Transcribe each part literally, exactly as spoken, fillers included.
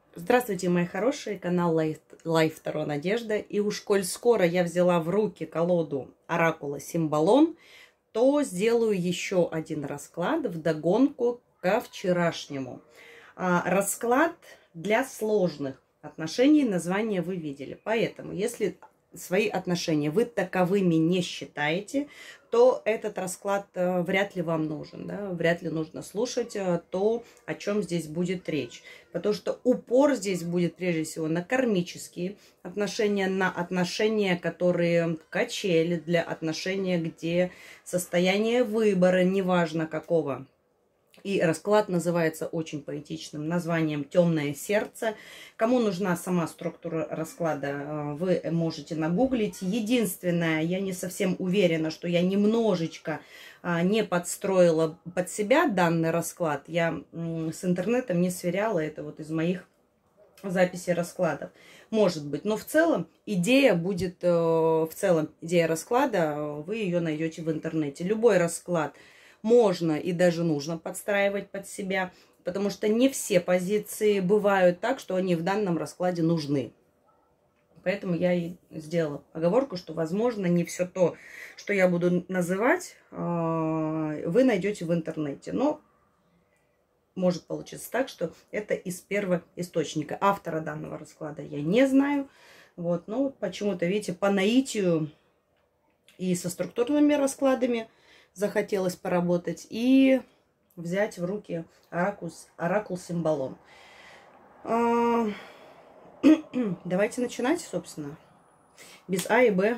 Здравствуйте, мои хорошие, канал Life, Life Таро Надежда. И уж коль скоро я взяла в руки колоду Оракула Симбалон, то сделаю еще один расклад вдогонку ко вчерашнему. А, расклад для сложных отношений, название вы видели. Поэтому, если свои отношения вы таковыми не считаете, то этот расклад э, вряд ли вам нужен. Да? Вряд ли нужно слушать э, то, о чем здесь будет речь. Потому что упор здесь будет прежде всего на кармические отношения, на отношения, которые качели, для отношения, где состояние выбора, неважно какого. И расклад называется очень поэтичным названием «Темное сердце». Кому нужна сама структура расклада, вы можете нагуглить. Единственное, я не совсем уверена, что я немножечко не подстроила под себя данный расклад. Я с интернетом не сверяла, это вот из моих записей раскладов. Может быть, но в целом идея будет, в целом идея расклада, вы ее найдете в интернете. Любой расклад можно и даже нужно подстраивать под себя, потому что не все позиции бывают так, что они в данном раскладе нужны. Поэтому я и сделала оговорку, что, возможно, не все то, что я буду называть, вы найдете в интернете. Но может получиться так, что это из первого источника. Автора данного расклада я не знаю. Вот, но почему-то, видите, по наитию и со структурными раскладами захотелось поработать и взять в руки оракул, оракул Симбалон. А, давайте начинать, собственно. Без А и Б.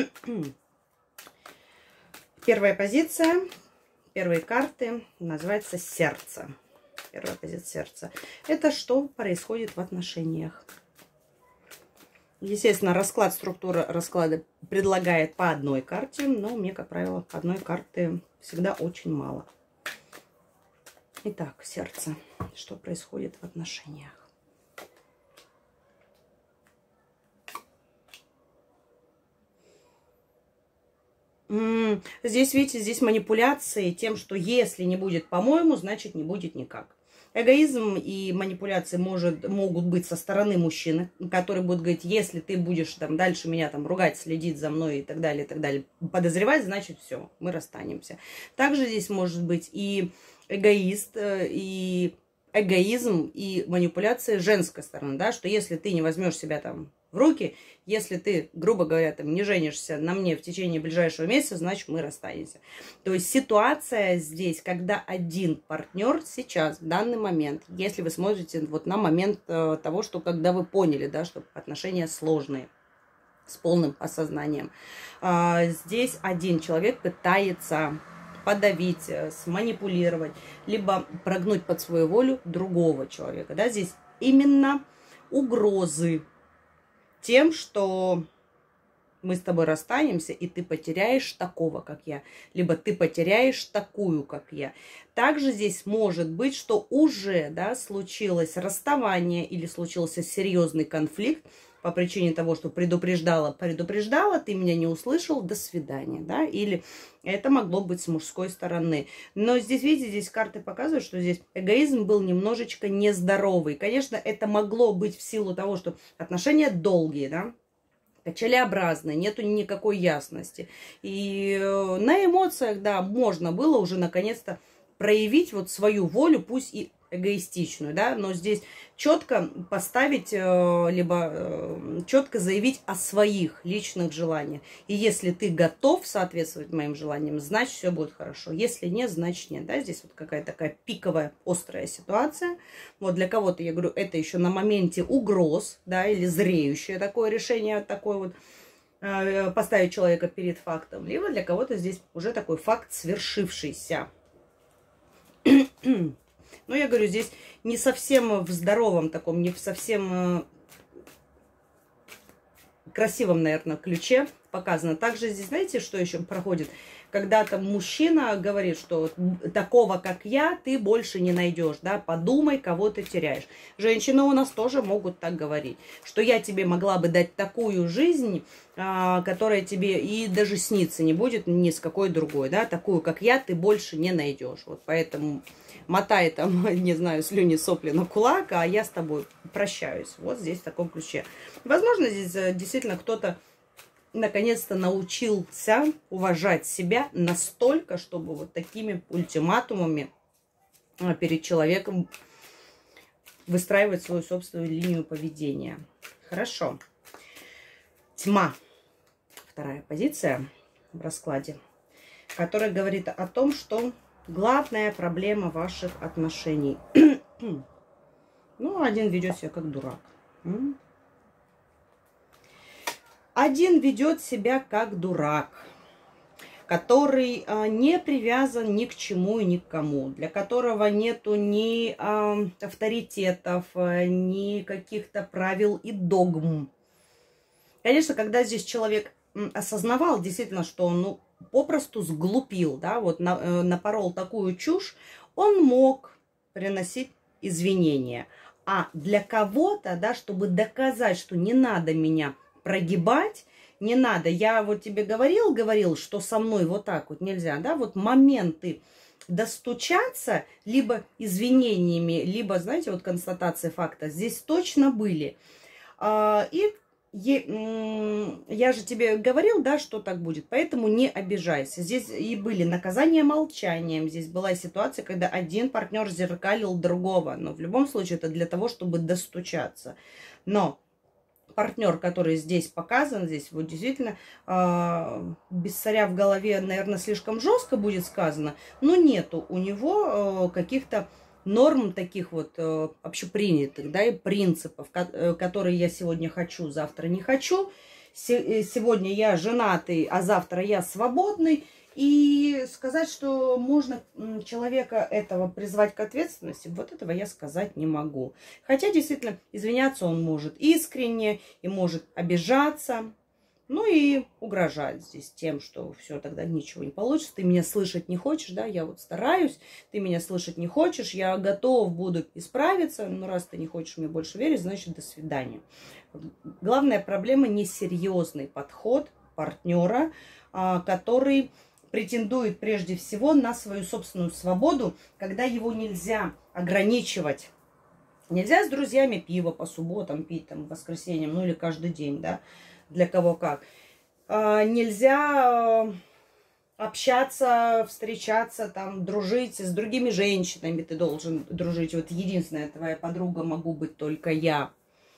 Первая позиция, первые карты называется сердце. Первая позиция сердца. Это что происходит в отношениях. Естественно, расклад, структура расклада предлагает по одной карте, но мне, как правило, одной карты всегда очень мало. Итак, сердце. Что происходит в отношениях? М-м, здесь, видите, здесь манипуляции тем, что если не будет по-моему, значит не будет никак. Эгоизм и манипуляции может, могут быть со стороны мужчины, который будет говорить, если ты будешь там, дальше меня там ругать, следить за мной и так далее, и так далее, подозревать, значит все, мы расстанемся. Также здесь может быть и эгоист, и эгоизм, и манипуляция женской стороны, да, что если ты не возьмешь себя там в руки, если ты, грубо говоря, там, не женишься на мне в течение ближайшего месяца, значит, мы расстанемся. То есть ситуация здесь, когда один партнер сейчас, в данный момент, если вы смотрите вот на момент э, того, что когда вы поняли, да, что отношения сложные, с полным осознанием, э, здесь один человек пытается подавить, сманипулировать, либо прогнуть под свою волю другого человека. Да? Здесь именно угрозы тем, что мы с тобой расстанемся, и ты потеряешь такого, как я, либо ты потеряешь такую, как я. Также здесь может быть, что уже, да, случилось расставание или случился серьезный конфликт по причине того, что предупреждала, предупреждала, ты меня не услышал, до свидания, да, или это могло быть с мужской стороны. Но здесь, видите, здесь карты показывают, что здесь эгоизм был немножечко нездоровый. Конечно, это могло быть в силу того, что отношения долгие, да, качелеобразные, нету никакой ясности. И на эмоциях, да, можно было уже наконец-то проявить вот свою волю, пусть и эгоистичную, да, но здесь четко поставить, либо четко заявить о своих личных желаниях. И если ты готов соответствовать моим желаниям, значит, все будет хорошо. Если нет, значит нет, да, здесь вот какая-то такая пиковая, острая ситуация. Вот для кого-то, я говорю, это еще на моменте угроз, да, или зреющее такое решение, такое вот, поставить человека перед фактом, либо для кого-то здесь уже такой факт свершившийся. Но я говорю, здесь не совсем в здоровом таком, не в совсем красивом, наверное, ключе показано. Также здесь, знаете, что еще проходит? Когда там мужчина говорит, что такого, как я, ты больше не найдешь, да, подумай, кого ты теряешь. Женщины у нас тоже могут так говорить, что я тебе могла бы дать такую жизнь, а, которая тебе и даже сниться не будет ни с какой другой, да, такую, как я, ты больше не найдешь. Вот поэтому мотай там, не знаю, слюни, сопли на кулак, а я с тобой прощаюсь. Вот здесь в таком ключе. Возможно, здесь действительно кто-то наконец-то научился уважать себя настолько, чтобы вот такими ультиматумами перед человеком выстраивать свою собственную линию поведения. Хорошо. Тьма. Вторая позиция в раскладе, которая говорит о том, что главная проблема ваших отношений. Ну, один ведет себя как дурак. Один ведет себя как дурак, который а, не привязан ни к чему и ни к кому, для которого нету ни а, авторитетов, ни каких-то правил и догм. Конечно, когда здесь человек осознавал действительно, что он ну, попросту сглупил, да, вот на, э, напорол такую чушь, он мог приносить извинения. А для кого-то, да, чтобы доказать, что не надо меня прогибать, не надо. Я вот тебе говорил, говорил, что со мной вот так вот нельзя, да, вот моменты достучаться либо извинениями, либо, знаете, вот констатации факта здесь точно были. И я же тебе говорил, да, что так будет, поэтому не обижайся. Здесь и были наказания молчанием, здесь была ситуация, когда один партнер зеркалил другого, но в любом случае это для того, чтобы достучаться. Но партнер, который здесь показан, здесь вот действительно э, без царя в голове, наверное, слишком жестко будет сказано, но нету у него э, каких-то норм таких вот э, общепринятых, да, и принципов, ко которые я сегодня хочу, завтра не хочу. Се сегодня я женатый, а завтра я свободный. И сказать, что можно человека этого призвать к ответственности, вот этого я сказать не могу. Хотя, действительно, извиняться он может искренне и может обижаться. Ну и угрожать здесь тем, что все, тогда ничего не получится. Ты меня слышать не хочешь, да, я вот стараюсь, ты меня слышать не хочешь, я готов буду исправиться, но раз ты не хочешь мне больше верить, значит, до свидания. Главная проблема – несерьезный подход партнера, который претендует прежде всего на свою собственную свободу, когда его нельзя ограничивать. Нельзя с друзьями пиво по субботам пить, там, воскресеньям, ну или каждый день, да, для кого как. А, нельзя общаться, встречаться, там, дружить с другими женщинами, ты должен дружить. Вот единственная твоя подруга могу быть только я.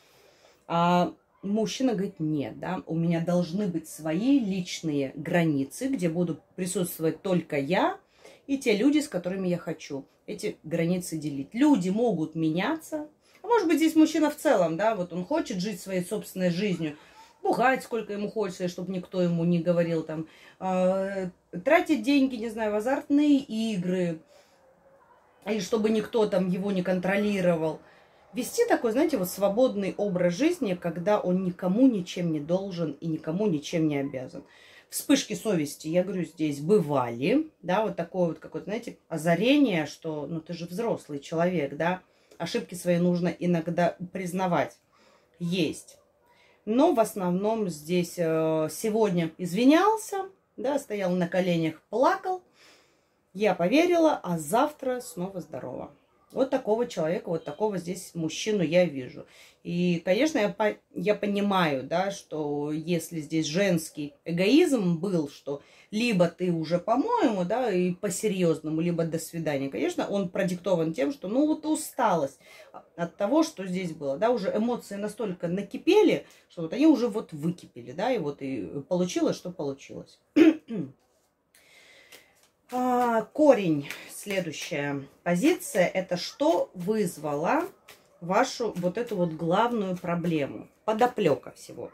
А мужчина говорит, нет, да, у меня должны быть свои личные границы, где буду присутствовать только я и те люди, с которыми я хочу эти границы делить. Люди могут меняться. А может быть, здесь мужчина в целом, да, вот он хочет жить своей собственной жизнью, бухать сколько ему хочется, чтобы никто ему не говорил, там, э, тратить деньги, не знаю, в азартные игры, и чтобы никто там его не контролировал. Вести такой, знаете, вот свободный образ жизни, когда он никому ничем не должен и никому ничем не обязан. Вспышки совести, я говорю, здесь бывали, да, вот такое вот какое-то, знаете, озарение, что, ну, ты же взрослый человек, да, ошибки свои нужно иногда признавать. Есть. Но в основном здесь э, сегодня извинялся, да, стоял на коленях, плакал, я поверила, а завтра снова здорова. Вот такого человека, вот такого здесь мужчину я вижу. И, конечно, я, по, я понимаю, да, что если здесь женский эгоизм был, что либо ты уже, по-моему, да, и по-серьезному, либо до свидания. Конечно, он продиктован тем, что, ну, вот усталость от того, что здесь было, да, уже эмоции настолько накипели, что вот они уже вот выкипели, да, и вот и получилось, что получилось. А, корень, следующая позиция, это что вызвало вашу вот эту вот главную проблему, подоплека всего.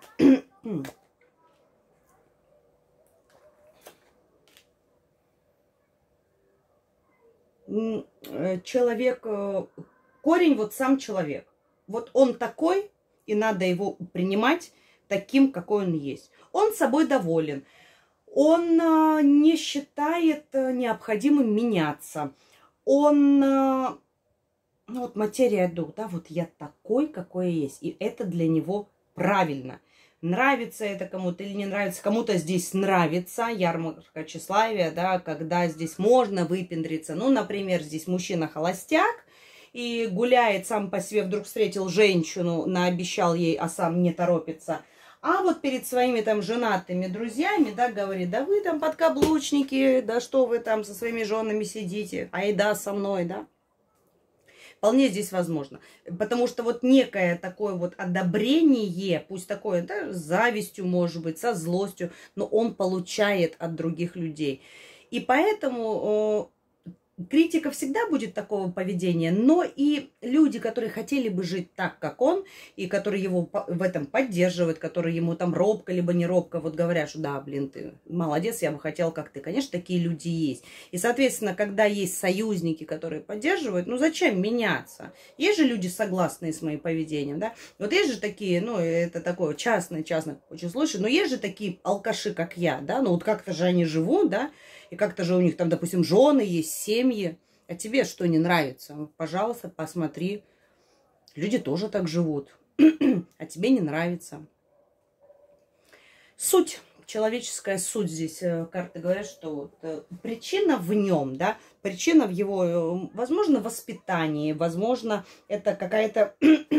Человек, корень вот сам человек, вот он такой, и надо его принимать таким, какой он есть. Он собой доволен. Он а, не считает а, необходимым меняться. Он, а, ну вот материя дух, да, вот я такой, какой я есть. И это для него правильно. Нравится это кому-то или не нравится. Кому-то здесь нравится ярмарка тщеславия, да, когда здесь можно выпендриться. Ну, например, здесь мужчина-холостяк и гуляет сам по себе, вдруг встретил женщину, наобещал ей, а сам не торопится. А вот перед своими там женатыми друзьями, да, говорит, да вы там подкаблучники, да что вы там со своими женами сидите, айда со мной, да. Вполне здесь возможно. Потому что вот некое такое вот одобрение, пусть такое, да, с завистью, может быть, со злостью, но он получает от других людей. И поэтому критика всегда будет такого поведения, но и люди, которые хотели бы жить так, как он, и которые его в этом поддерживают, которые ему там робко, либо не робко, вот говорят, что да, блин, ты молодец, я бы хотел, как ты. Конечно, такие люди есть. И, соответственно, когда есть союзники, которые поддерживают, ну зачем меняться? Есть же люди, согласные с моим поведением, да? Вот есть же такие, ну, это такое частное, частное очень случай, но есть же такие алкаши, как я, да? Ну, вот как-то же они живут, да? И как-то же у них там, допустим, жены есть, семьи. А тебе что не нравится? Пожалуйста, посмотри. Люди тоже так живут. А тебе не нравится. Суть, человеческая суть здесь. Карты говорят, что вот, причина в нем, да, причина в его, возможно, воспитании, возможно, это какая-то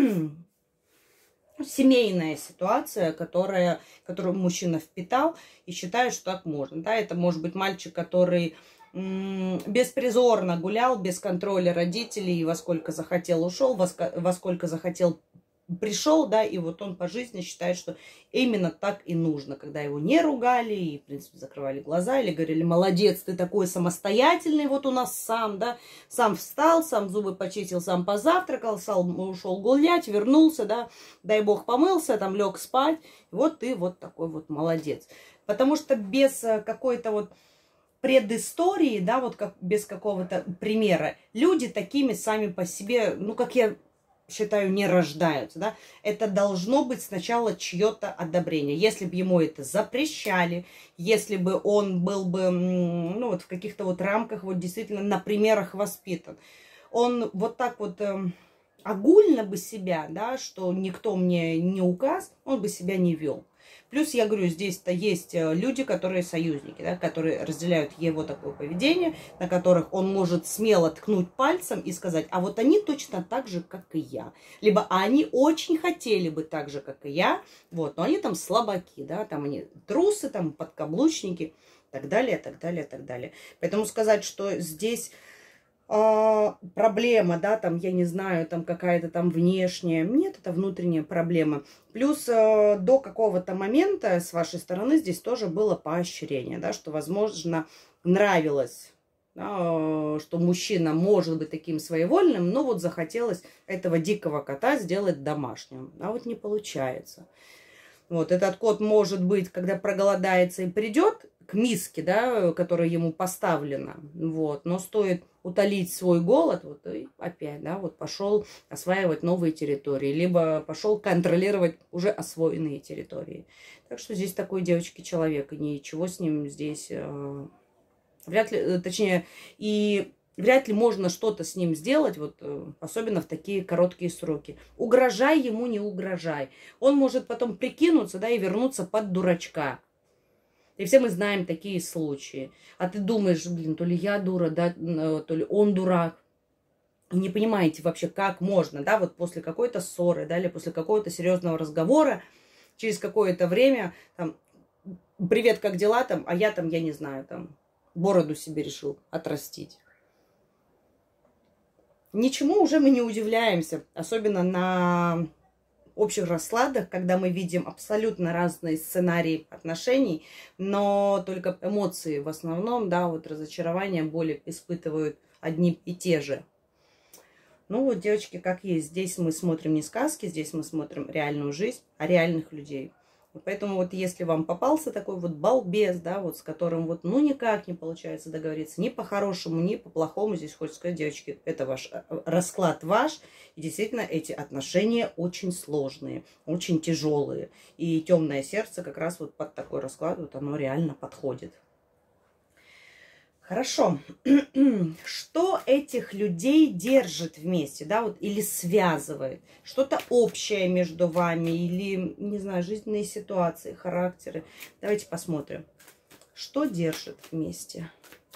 семейная ситуация, которая, которую мужчина впитал и считает, что так можно. Да? Это может быть мальчик, который м- беспризорно гулял, без контроля родителей, во сколько захотел ушел, во, ск- во сколько захотел пришел, да, и вот он по жизни считает, что именно так и нужно, когда его не ругали и, в принципе, закрывали глаза или говорили, молодец, ты такой самостоятельный, вот у нас сам, да, сам встал, сам зубы почистил, сам позавтракал, сам ушел гулять, вернулся, да, дай бог помылся, там лег спать, вот ты вот такой вот молодец. Потому что без какой-то вот предыстории, да, вот как без какого-то примера, люди такими сами по себе, ну, как я считаю, не рождаются, да, это должно быть сначала чье-то одобрение. Если бы ему это запрещали, если бы он был бы, ну, вот в каких-то вот рамках, вот действительно на примерах воспитан, он вот так вот э, огульно бы себя, да, что никто мне не указ, он бы себя не вел. Плюс, я говорю, здесь-то есть люди, которые союзники, да, которые разделяют его такое поведение, на которых он может смело ткнуть пальцем и сказать, а вот они точно так же, как и я. Либо они очень хотели бы так же, как и я, вот, но они там слабаки, да, там они трусы, там подкаблучники, так далее, так далее, так далее. Поэтому сказать, что здесь а, проблема, да, там, я не знаю, там какая-то там внешняя. Нет, это внутренняя проблема. Плюс а, до какого-то момента с вашей стороны здесь тоже было поощрение, да, что, возможно, нравилось, да, что мужчина может быть таким своевольным, но вот захотелось этого дикого кота сделать домашним. А вот не получается. Вот этот кот, может быть, когда проголодается и придет к миске, да, которая ему поставлена, вот, но стоит утолить свой голод, вот, и опять, да, вот пошел осваивать новые территории, либо пошел контролировать уже освоенные территории. Так что здесь такой, девочки, человек, и ничего с ним здесь, э, вряд ли, точнее, и вряд ли можно что-то с ним сделать, вот, особенно в такие короткие сроки. Угрожай ему, не угрожай. Он может потом прикинуться, да, и вернуться под дурачка. И все мы знаем такие случаи. А ты думаешь, блин, то ли я дура, да, то ли он дурак. И не понимаете вообще, как можно, да, вот после какой-то ссоры, да, или после какого-то серьезного разговора, через какое-то время, там, привет, как дела, там, а я там, я не знаю, там, бороду себе решил отрастить. Ничему уже мы не удивляемся, особенно на общих раскладах, когда мы видим абсолютно разные сценарии отношений, но только эмоции в основном, да, вот разочарование, боли испытывают одни и те же. Ну вот, девочки, как есть. Здесь мы смотрим не сказки, здесь мы смотрим реальную жизнь, а реальных людей. Поэтому вот если вам попался такой вот балбес, да, вот с которым вот ну никак не получается договориться, ни по-хорошему, ни по-плохому, здесь хочется сказать, девочки, это ваш расклад ваш, и действительно эти отношения очень сложные, очень тяжелые, и темное сердце как раз вот под такой расклад, вот оно реально подходит. Хорошо. Что этих людей держит вместе, да, вот, или связывает? Что-то общее между вами, или, не знаю, жизненные ситуации, характеры. Давайте посмотрим. Что держит вместе?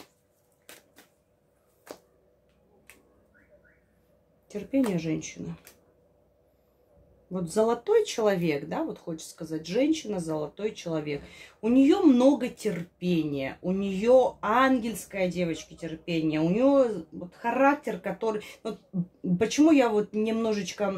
Терпение женщины. Вот золотой человек, да, вот хочется сказать, женщина, золотой человек. У нее много терпения, у нее ангельская девочка терпение, у нее вот характер, который... Вот почему я вот немножечко,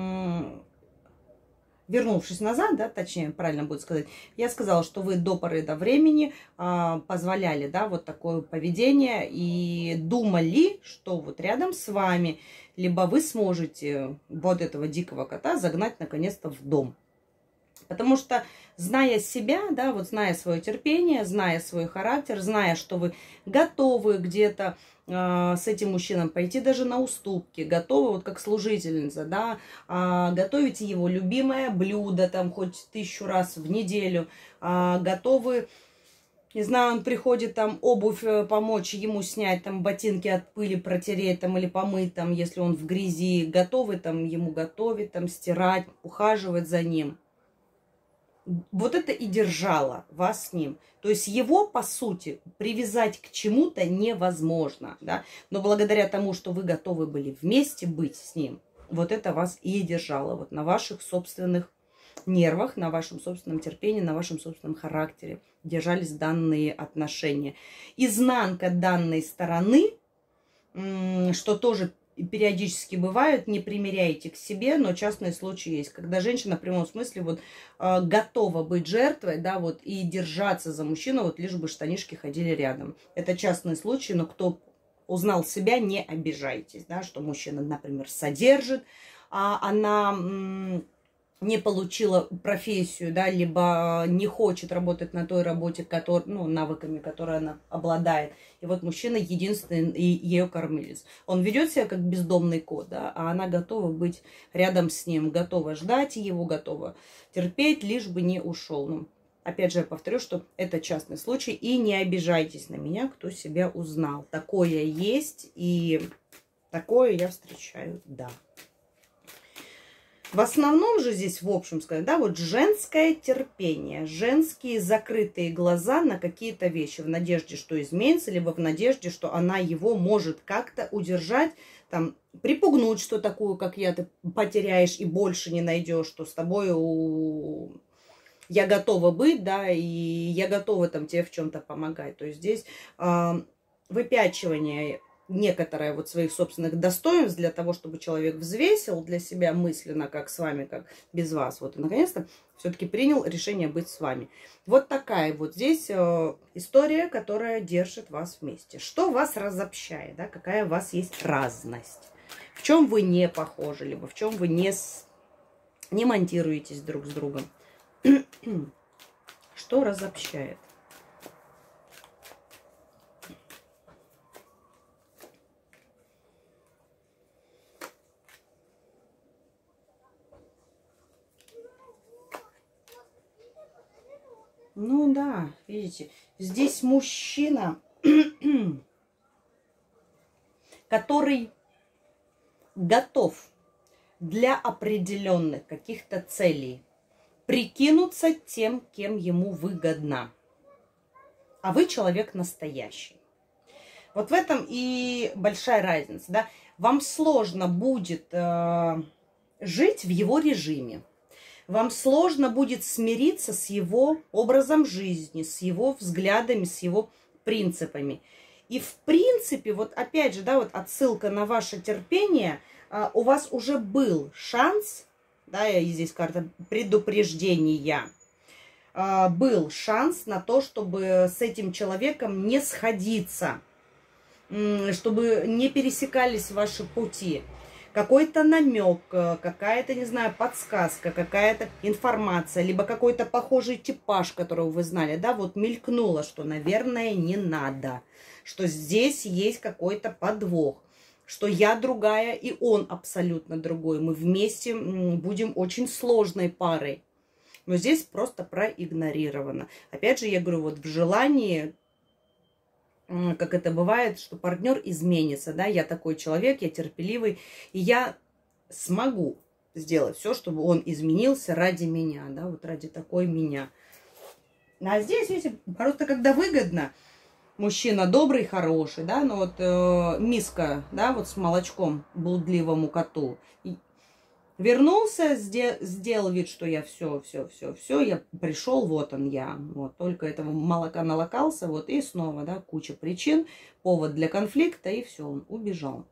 вернувшись назад, да, точнее, правильно будет сказать, я сказала, что вы до поры до времени а, позволяли, да, вот такое поведение и думали, что вот рядом с вами... либо вы сможете вот этого дикого кота загнать наконец-то в дом. Потому что, зная себя, да, вот зная свое терпение, зная свой характер, зная, что вы готовы где-то э, с этим мужчиной пойти даже на уступки, готовы, вот как служительница, да, э, готовите его любимое блюдо, там, хоть тысячу раз в неделю, э, готовы... Не знаю, он приходит там обувь помочь ему снять, там ботинки от пыли протереть там или помыть, там, если он в грязи, готовы там ему готовить, там стирать, ухаживать за ним. Вот это и держало вас с ним. То есть его, по сути, привязать к чему-то невозможно, да? Но благодаря тому, что вы готовы были вместе быть с ним, вот это вас и держало вот на ваших собственных нервах, на вашем собственном терпении, на вашем собственном характере держались данные отношения. Изнанка данной стороны, что тоже периодически бывает, не примеряйте к себе, но частные случаи есть, когда женщина в прямом смысле вот готова быть жертвой, да, вот и держаться за мужчину, вот лишь бы штанишки ходили рядом. Это частные случаи, но кто узнал себя, не обижайтесь, да, что мужчина, например, содержит, а она не получила профессию, да, либо не хочет работать на той работе, который, ну, навыками, которые она обладает. И вот мужчина единственный и ее кормилец. Он ведет себя как бездомный кот, да, а она готова быть рядом с ним, готова ждать его, готова терпеть, лишь бы не ушел. Ну, опять же, я повторю, что это частный случай, и не обижайтесь на меня, кто себя узнал. Такое есть, и такое я встречаю, да. В основном же здесь, в общем сказать, да, вот женское терпение, женские закрытые глаза на какие-то вещи, в надежде, что изменится, либо в надежде, что она его может как-то удержать, там, припугнуть, что такую, как я, ты потеряешь и больше не найдешь, что с тобой у... я готова быть, да, и я готова там тебе в чем-то помогать. То есть здесь э, выпячивание некоторое вот своих собственных достоинств для того, чтобы человек взвесил для себя мысленно, как с вами, как без вас. Вот и наконец-то все-таки принял решение быть с вами. Вот такая вот здесь э, история, которая держит вас вместе. Что вас разобщает, да? Какая у вас есть разность? В чем вы не похожи, либо в чем вы не, с... не монтируетесь друг с другом? Что разобщает? Ну да, видите, здесь мужчина, который готов для определенных каких-то целей прикинуться тем, кем ему выгодно. А вы человек настоящий. Вот в этом и большая разница, да. Вам сложно будет э, жить в его режиме. Вам сложно будет смириться с его образом жизни, с его взглядами, с его принципами. И в принципе, вот опять же, да, вот отсылка на ваше терпение, у вас уже был шанс, да, и здесь карта предупреждения, был шанс на то, чтобы с этим человеком не сходиться, чтобы не пересекались ваши пути. какой-то намек, какая-то, не знаю, подсказка, какая-то информация, либо какой-то похожий типаж, которого вы знали, да, вот мелькнуло, что, наверное, не надо, что здесь есть какой-то подвох, что я другая и он абсолютно другой, мы вместе будем очень сложной парой. Но здесь просто проигнорировано. Опять же, я говорю, вот в желании, как это бывает, что партнер изменится, да, я такой человек, я терпеливый, и я смогу сделать все, чтобы он изменился ради меня, да, вот ради такой меня. А здесь, видите, просто когда выгодно, мужчина добрый, хороший, да, но вот э, миска, да, вот с молочком блудливому коту, вернулся, сделал вид, что я все, все, все, все, я пришел, вот он я. Вот, только этого молока налокался, вот, и снова, да, куча причин, повод для конфликта, и все, он убежал.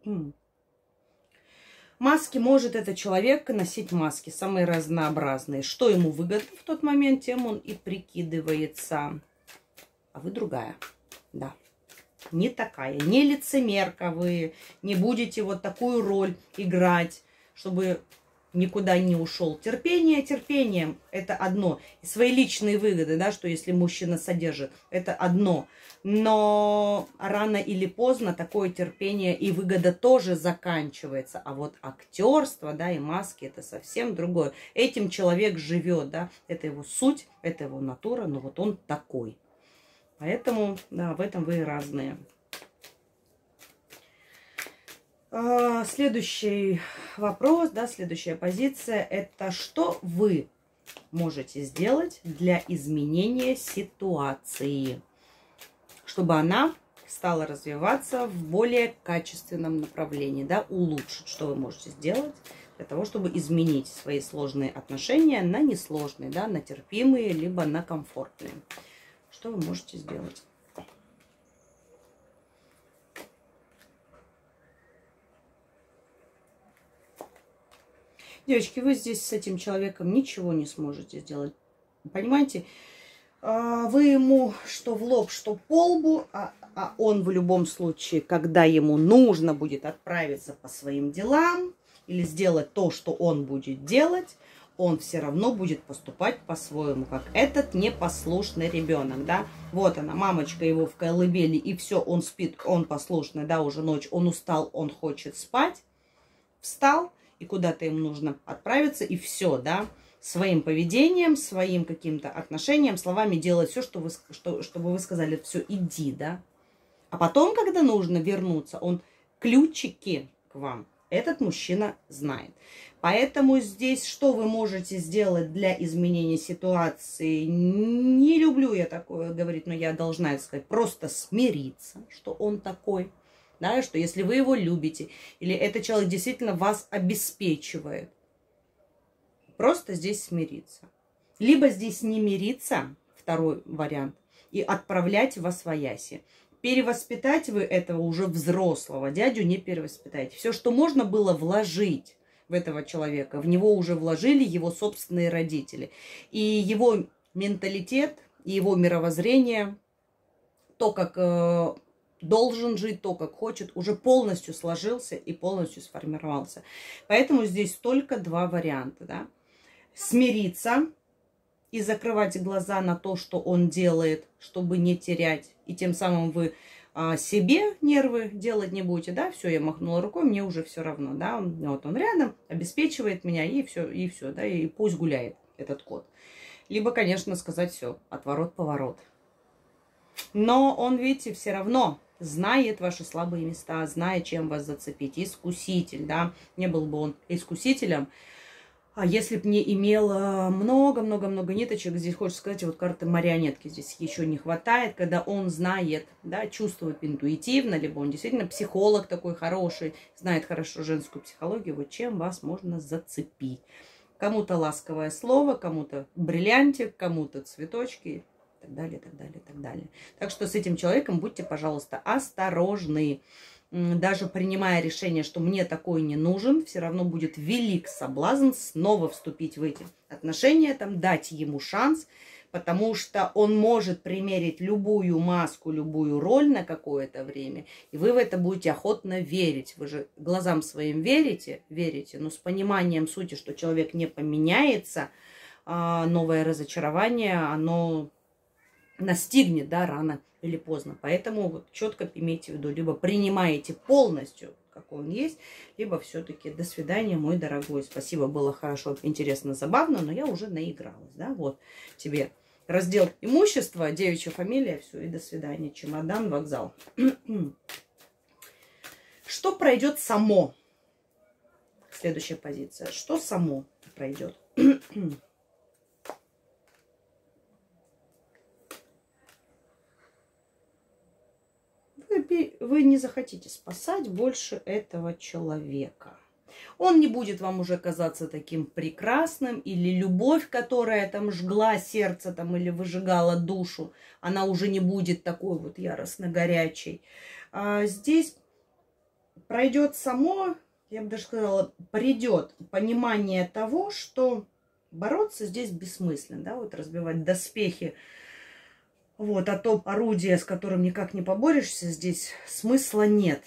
Маски может этот человек носить маски, самые разнообразные. Что ему выгодно в тот момент, тем он и прикидывается. А вы другая, да. Не такая, не лицемерка вы, не будете вот такую роль играть, чтобы никуда не ушел. Терпение терпением – это одно. И свои личные выгоды, да, что если мужчина содержит, это одно. Но рано или поздно такое терпение и выгода тоже заканчивается. А вот актерство, да, и маски – это совсем другое. Этим человек живет, да, это его суть, это его натура, но вот он такой. Поэтому, да, в этом вы разные. Следующий вопрос, да, следующая позиция – это что вы можете сделать для изменения ситуации, чтобы она стала развиваться в более качественном направлении, да, улучшить. Что вы можете сделать для того, чтобы изменить свои сложные отношения на несложные, да, на терпимые, либо на комфортные. Что вы можете сделать? Девочки, вы здесь с этим человеком ничего не сможете сделать. Понимаете? Вы ему что в лоб, что по лбу, а, а он в любом случае, когда ему нужно будет отправиться по своим делам или сделать то, что он будет делать, он все равно будет поступать по-своему, как этот непослушный ребенок, да. Вот она, мамочка его в колыбели, и все, он спит, он послушный, да, уже ночь, он устал, он хочет спать, встал, и куда-то им нужно отправиться, и все, да, своим поведением, своим каким-то отношением, словами делать все, что вы, что, чтобы вы сказали, все, иди, да. А потом, когда нужно вернуться, он ключики к вам, этот мужчина знает. Поэтому здесь что вы можете сделать для изменения ситуации? Не люблю я такое говорить, но я должна это сказать. Просто смириться, что он такой. Да, что если вы его любите, или этот человек действительно вас обеспечивает, просто здесь смириться. Либо здесь не мириться, второй вариант, и отправлять во свояси. Перевоспитать вы этого уже взрослого дядю не перевоспитаете. Все, что можно было вложить в этого человека, в него уже вложили его собственные родители. И его менталитет, и его мировоззрение, то, как э, должен жить, то, как хочет, уже полностью сложился и полностью сформировался. Поэтому здесь только два варианта. Да? Смириться и закрывать глаза на то, что он делает, чтобы не терять. И тем самым вы а, себе нервы делать не будете. Да, все, я махнула рукой, мне уже все равно. Да? Вот он рядом, обеспечивает меня, и все, и все, да, и пусть гуляет этот кот. Либо, конечно, сказать все, отворот-поворот. Но он, видите, все равно знает ваши слабые места, знает, чем вас зацепить. Искуситель, да, не был бы он искусителем, а если бы не имел много-много-много ниточек, здесь хочется сказать, вот карты марионетки здесь еще не хватает, когда он знает, да, чувствует интуитивно, либо он действительно психолог такой хороший, знает хорошо женскую психологию, вот чем вас можно зацепить. Кому-то ласковое слово, кому-то бриллиантик, кому-то цветочки, и так далее, так далее, так далее. Так что с этим человеком будьте, пожалуйста, осторожны. даже принимая решение, что мне такой не нужен, все равно будет велик соблазн снова вступить в эти отношения, там, дать ему шанс, потому что он может примерить любую маску, любую роль на какое-то время, и вы в это будете охотно верить. Вы же глазам своим верите, верите, но с пониманием сути, что человек не поменяется, новое разочарование, оно настигнет, да, рано или поздно. Поэтому вот четко имейте в виду, либо принимаете полностью, какой он есть, либо все-таки до свидания, мой дорогой. Спасибо, было хорошо, интересно, забавно, но я уже наигралась, да, вот тебе раздел имущества, девичья фамилия, все, и до свидания, чемодан, вокзал. Что пройдет само? Следующая позиция. Что само пройдет? Вы не захотите спасать больше этого человека. Он не будет вам уже казаться таким прекрасным, или любовь, которая там жгла сердце там, или выжигала душу, она уже не будет такой вот яростно горячей. А здесь пройдет само, я бы даже сказала, придет понимание того, что бороться здесь бессмысленно, да, вот разбивать доспехи. Вот, а то орудие, с которым никак не поборешься, здесь смысла нет.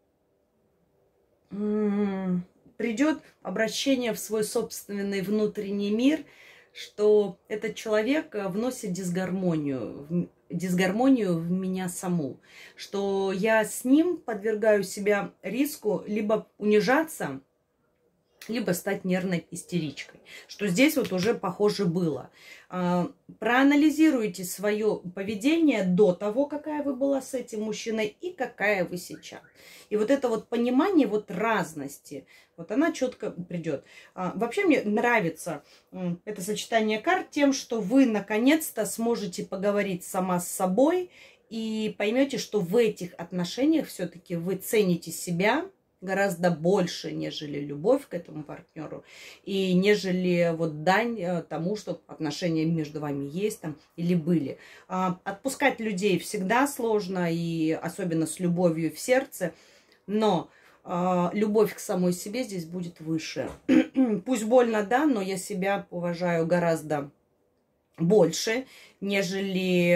Придет обращение в свой собственный внутренний мир, что этот человек вносит дисгармонию, дисгармонию в меня саму, что я с ним подвергаю себя риску либо унижаться, либо стать нервной истеричкой. Что здесь вот уже похоже было. Проанализируйте свое поведение до того, какая вы была с этим мужчиной и какая вы сейчас. И вот это вот понимание вот разности, вот она четко придет. Вообще мне нравится это сочетание карт тем, что вы наконец-то сможете поговорить сама с собой и поймете, что в этих отношениях все-таки вы цените себя гораздо больше, нежели любовь к этому партнеру, и нежели вот дань тому, что отношения между вами есть там или были. Отпускать людей всегда сложно, и особенно с любовью в сердце, но любовь к самой себе здесь будет выше. Пусть больно, да, но я себя уважаю гораздо больше, нежели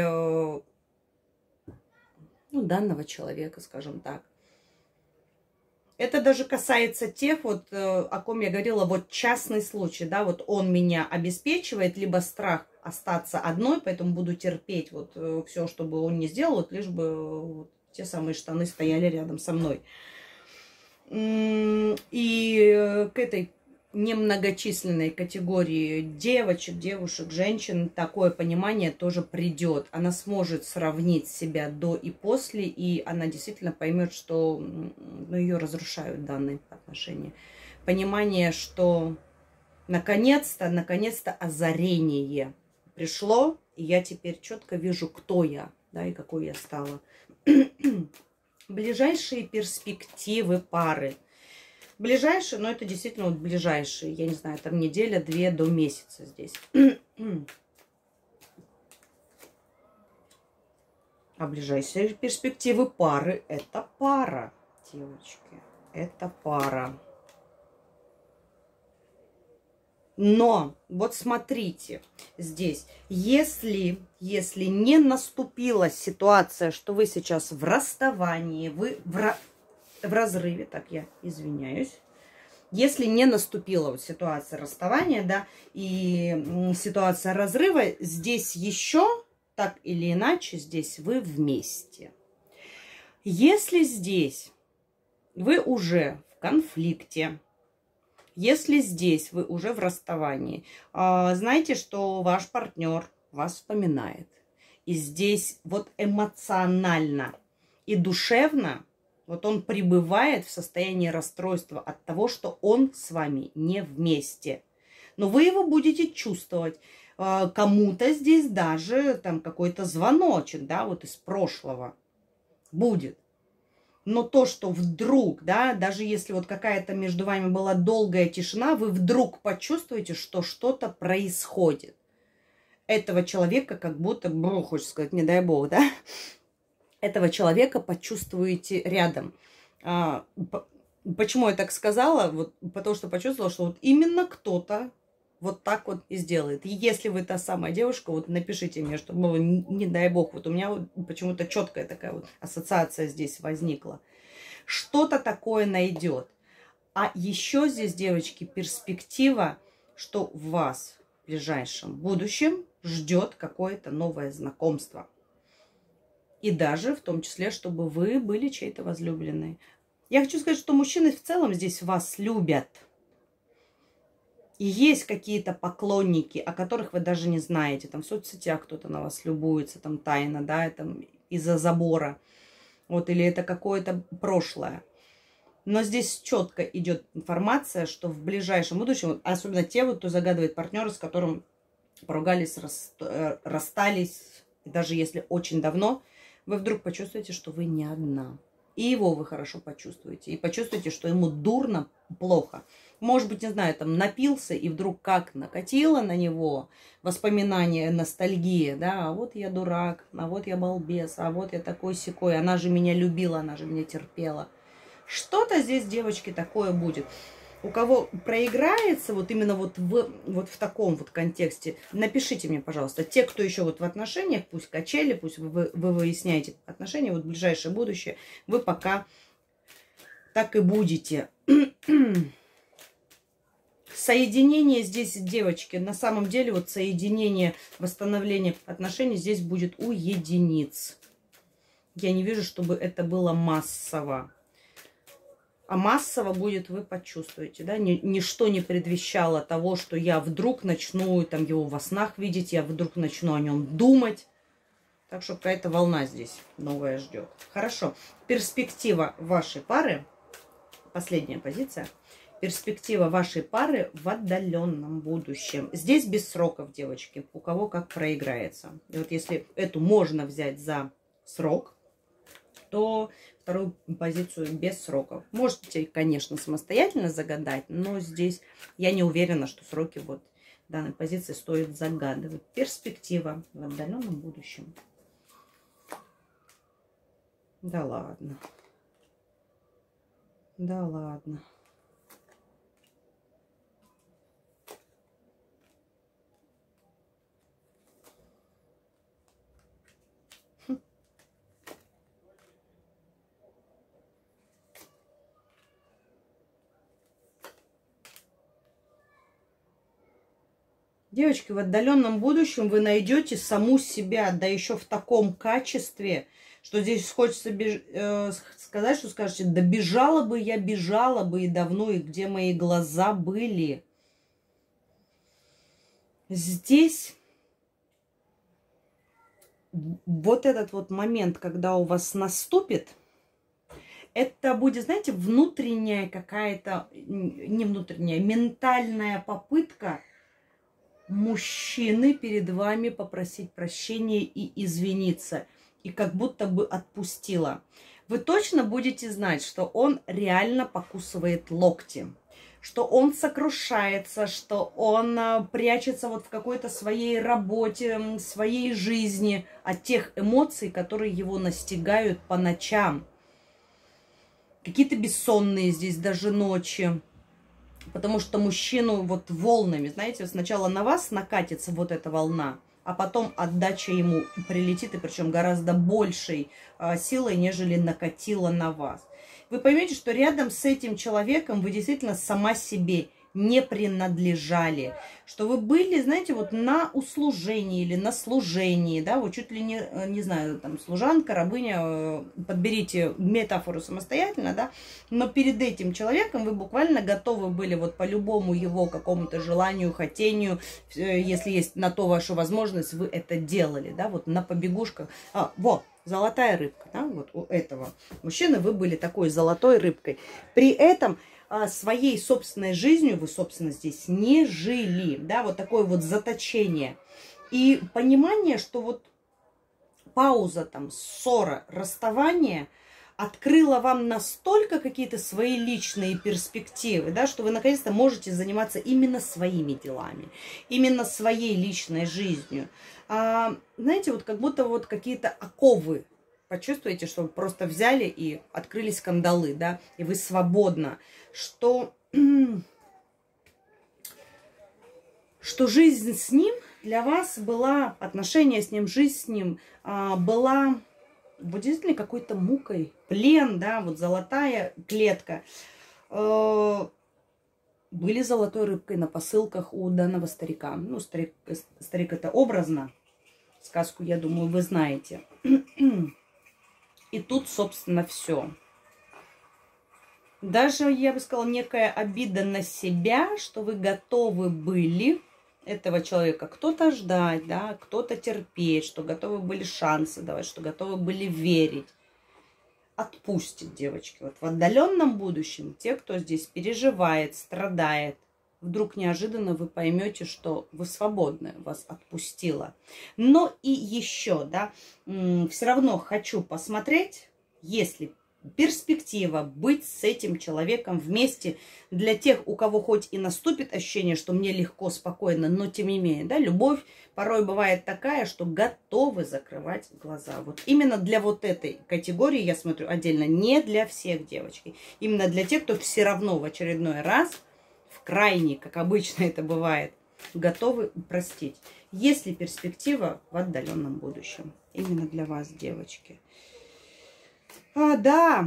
ну, данного человека, скажем так. Это даже касается тех, вот, о ком я говорила, вот частный случай, да, вот он меня обеспечивает, либо страх остаться одной, поэтому буду терпеть вот все, что бы он ни сделал, вот, лишь бы вот, те самые штаны стояли рядом со мной. И к этой немногочисленной категории девочек, девушек, женщин такое понимание тоже придет. Она сможет сравнить себя до и после, и она действительно поймет, что ну, ее разрушают данные отношения. Понимание, что наконец-то, наконец-то озарение пришло, и я теперь четко вижу, кто я, да, и какой я стала. Ближайшие перспективы пары. Ближайшие, но это действительно вот ближайшие, я не знаю, там неделя, две до месяца здесь. А ближайшие перспективы пары – это пара, девочки, это пара. Но вот смотрите, здесь, если, если не наступила ситуация, что вы сейчас в расставании, вы в, в разрыве, так я извиняюсь, если не наступила вот ситуация расставания, да, и ситуация разрыва, здесь еще так или иначе, здесь вы вместе. Если здесь вы уже в конфликте, если здесь вы уже в расставании, знаете, что ваш партнер вас вспоминает. И здесь вот эмоционально и душевно вот он пребывает в состоянии расстройства от того, что он с вами не вместе. Но вы его будете чувствовать. Кому-то здесь даже там какой-то звоночек, да, вот из прошлого будет. Но то, что вдруг, да, даже если вот какая-то между вами была долгая тишина, вы вдруг почувствуете, что что-то происходит. Этого человека как будто, бру, хочется сказать, не дай бог, да, этого человека почувствуете рядом. А, почему я так сказала? Вот, потому что почувствовала, что вот именно кто-то вот так вот и сделает. И если вы та самая девушка, вот напишите мне, чтобы, не, не дай бог, вот у меня вот почему-то четкая такая вот ассоциация здесь возникла. Что-то такое найдет. А еще здесь, девочки, перспектива, что вас в ближайшем будущем ждет какое-то новое знакомство. И даже в том числе, чтобы вы были чьей-то возлюбленной. Я хочу сказать, что мужчины в целом здесь вас любят. И есть какие-то поклонники, о которых вы даже не знаете. Там в соцсетях кто-то на вас любуется, там тайно, да, там из-за забора. Вот, или это какое-то прошлое. Но здесь четко идет информация, что в ближайшем будущем, особенно те, вот, кто загадывает партнера, с которым поругались, расстались, и даже если очень давно, вы вдруг почувствуете, что вы не одна. И его вы хорошо почувствуете. И почувствуете, что ему дурно, плохо. Может быть, не знаю, там напился, и вдруг как накатило на него воспоминание, ностальгия, да, а вот я дурак, а вот я балбес, а вот я такой-сякой, она же меня любила, она же меня терпела. Что-то здесь, девочки, такое будет. У кого проиграется вот именно вот в, вот в таком вот контексте, напишите мне, пожалуйста. Те, кто еще вот в отношениях, пусть качели, пусть вы, вы выясняете отношения, вот в ближайшее будущее, вы пока так и будете. Соединение здесь, девочки, на самом деле вот соединение, восстановление отношений здесь будет у единиц. Я не вижу, чтобы это было массово. А массово будет, вы почувствуете, да, ничто не предвещало того, что я вдруг начну там его во снах видеть, я вдруг начну о нем думать. Так что какая-то волна здесь новая ждет. Хорошо. Перспектива вашей пары, последняя позиция, перспектива вашей пары в отдаленном будущем. Здесь без сроков, девочки, у кого как проиграется. И вот если эту можно взять за срок, то вторую позицию без сроков. Можете, конечно, самостоятельно загадать, но здесь я не уверена, что сроки вот данной позиции стоит загадывать. Перспектива в отдаленном будущем. Да ладно. Да ладно. Девочки, в отдаленном будущем вы найдете саму себя, да еще в таком качестве, что здесь хочется беж... э, сказать, что скажете, да бежала бы я, бежала бы и давно, и где мои глаза были. Здесь вот этот вот момент, когда у вас наступит, это будет, знаете, внутренняя какая-то, не внутренняя, ментальная попытка мужчины перед вами попросить прощения и извиниться. И как будто бы отпустила. Вы точно будете знать, что он реально покусывает локти. Что он сокрушается, что он прячется вот в какой-то своей работе, своей жизни от тех эмоций, которые его настигают по ночам. Какие-то бессонные здесь даже ночи. Потому что мужчину вот волнами, знаете, сначала на вас накатится вот эта волна, а потом отдача ему прилетит, и причем гораздо большей а, силой, нежели накатила на вас. Вы поймете, что рядом с этим человеком вы действительно сама себе не принадлежали. Что вы были, знаете, вот на услужении или на служении, да, вот чуть ли не, не знаю, там, служанка, рабыня, подберите метафору самостоятельно, да, но перед этим человеком вы буквально готовы были вот по любому его какому-то желанию, хотению, если есть на то ваша возможность, вы это делали, да, вот на побегушках. А, вот, золотая рыбка, да, вот у этого мужчины вы были такой золотой рыбкой. При этом своей собственной жизнью вы, собственно, здесь не жили, да, вот такое вот заточение. И понимание, что вот пауза, там, ссора, расставание открыла вам настолько какие-то свои личные перспективы, да, что вы наконец-то можете заниматься именно своими делами, именно своей личной жизнью. А, знаете, вот как будто вот какие-то оковы почувствуете, что вы просто взяли и открылись кандалы, да, и вы свободно, что, что жизнь с ним для вас была, отношения с ним, жизнь с ним а, была, вот действительно, какой-то мукой, плен, да, вот золотая клетка. Э, были золотой рыбкой на посылках у данного старика. Ну, старик, старик это образно. Сказку, я думаю, вы знаете. И тут, собственно, все. Даже, я бы сказала, некая обида на себя, что вы готовы были этого человека кто-то ждать, да, кто-то терпеть, что готовы были шансы давать, что готовы были верить. Отпустит, девочки. Вот в отдаленном будущем те, кто здесь переживает, страдает, вдруг неожиданно вы поймете, что вы свободны, вас отпустило. Но и еще, да, все равно хочу посмотреть, если перспектива быть с этим человеком вместе для тех, у кого хоть и наступит ощущение, что мне легко, спокойно, но тем не менее, да, любовь порой бывает такая, что готовы закрывать глаза. Вот именно для вот этой категории я смотрю отдельно, не для всех, девочки. Именно для тех, кто все равно в очередной раз, в крайний, как обычно это бывает, готовы простить. Есть ли перспектива в отдаленном будущем? Именно для вас, девочки. А, да,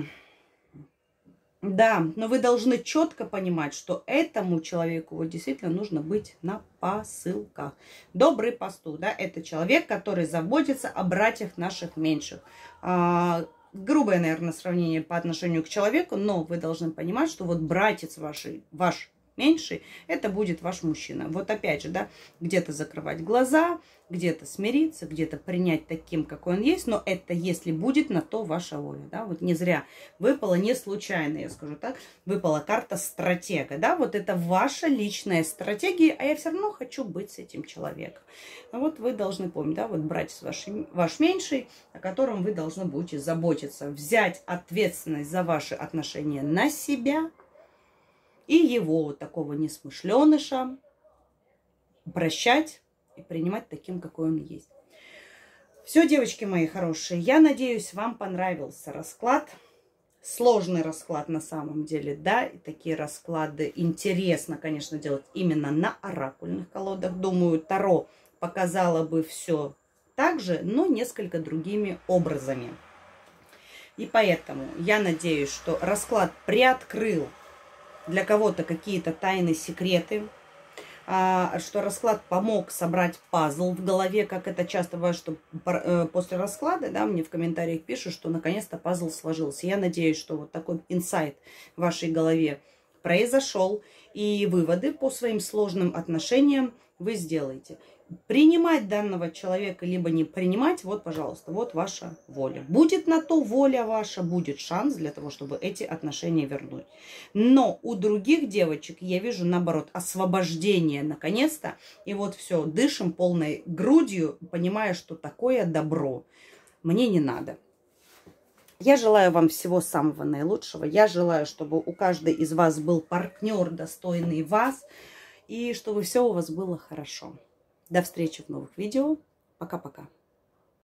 да, но вы должны четко понимать, что этому человеку вот действительно нужно быть на посылках. Добрый пастух, да, это человек, который заботится о братьях наших меньших. А, грубое, наверное, сравнение по отношению к человеку, но вы должны понимать, что вот братец ваш, ваш меньший, это будет ваш мужчина. Вот опять же, да, где-то закрывать глаза, где-то смириться, где-то принять таким, какой он есть, но это если будет на то ваша воля, да, вот не зря выпала, не случайно, я скажу так, выпала карта стратега, да, вот это ваша личная стратегия, а я все равно хочу быть с этим человеком. А вот вы должны помнить, да, вот братец ваш, ваш меньший, о котором вы должны будете заботиться, взять ответственность за ваши отношения на себя, и его, вот такого несмышленыша, прощать и принимать таким, какой он есть. Все, девочки мои хорошие, я надеюсь, вам понравился расклад. Сложный расклад на самом деле, да, и такие расклады интересно, конечно, делать именно на оракульных колодах. Думаю, Таро показало бы все так же, но несколько другими образами. И поэтому я надеюсь, что расклад приоткрыл для кого-то какие-то тайны, секреты, что расклад помог собрать пазл в голове, как это часто бывает, что после расклада, да, мне в комментариях пишут, что наконец-то пазл сложился. Я надеюсь, что вот такой инсайт в вашей голове произошел, и выводы по своим сложным отношениям вы сделаете. Принимать данного человека, либо не принимать, вот, пожалуйста, вот ваша воля. Будет на то воля ваша, будет шанс для того, чтобы эти отношения вернуть. Но у других девочек я вижу, наоборот, освобождение наконец-то. И вот все, дышим полной грудью, понимая, что такое добро мне не надо. Я желаю вам всего самого наилучшего. Я желаю, чтобы у каждой из вас был партнер, достойный вас, и чтобы все у вас было хорошо. До встречи в новых видео. Пока-пока.